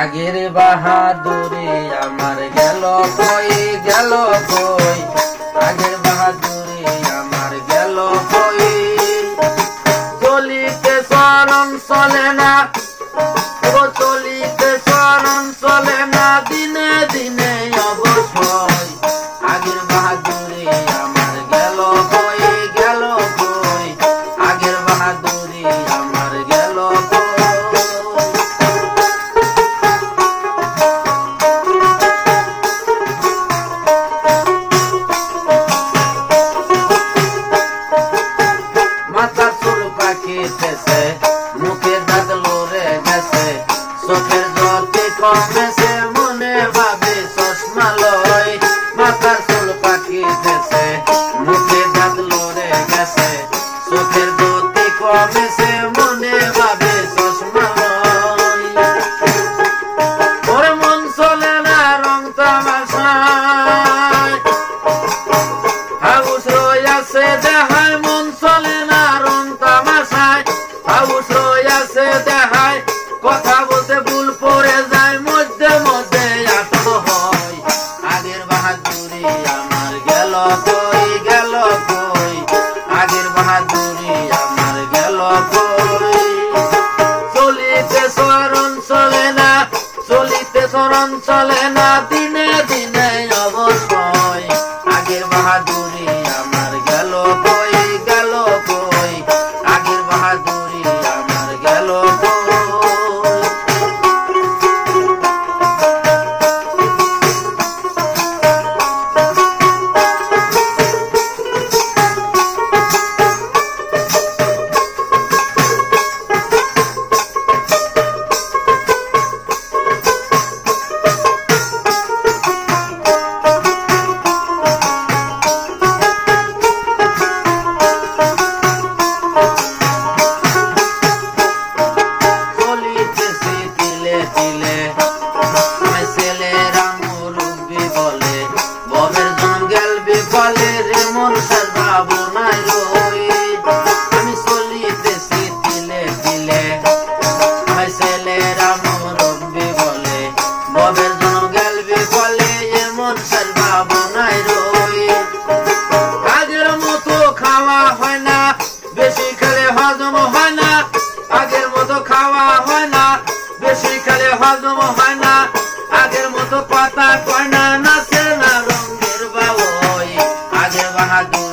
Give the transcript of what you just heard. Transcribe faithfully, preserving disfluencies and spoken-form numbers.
আগের বাহাদুরি আমার গেল কই গেল কই আগের বাহাদুরি আমার গেল কই চলিতে চরণ চলে না ও চলিতে চরণ চলে না দিনে দিনে অবশ্যই আগের বাহাদুরি আমার গেল কই গেল কই আগের বাহাদুরি আমার গেল কই মুখে দাঁত লড়ে গেছে চোখের জ্যোতি কমেছে মনে ভাবে চশমা লয় মাথার চুল পাকিয়েছে মুখে দাঁত লড়ে গেছে চোখের জ্যোতি কমেছে মনে ভাবে চশমা লয় ওর মন চলে না রং তামাশায় হাউস রইয়াছে দেহায় মন চলে না রং তামাশায় হাউস রইয়াছে দেহায় কথা বলতে ভুল পড়ে যায় মধ্যে মধ্যে আটক হয় আগের বাহাদুরি আমার গেল কই গেল কই আগের বাহাদুরি আমার গেল কই চলিতে চরণ চলে না চলিতে চরণ চলে না দিনে দিনে অবশ্যই আগের বাহাদুরি আমার গেল কই গেল কই আগের বাহাদুরি আমার গেল কই আগের মতো খাওয়া হয় না বেশি খেলে হজম হয় না আগের মতো খাওয়া হয় না বেশি খেলে হজম হয় না আগের মতো কথা কয় না নাচে না রঙের বাবুই আগের বাহাদুর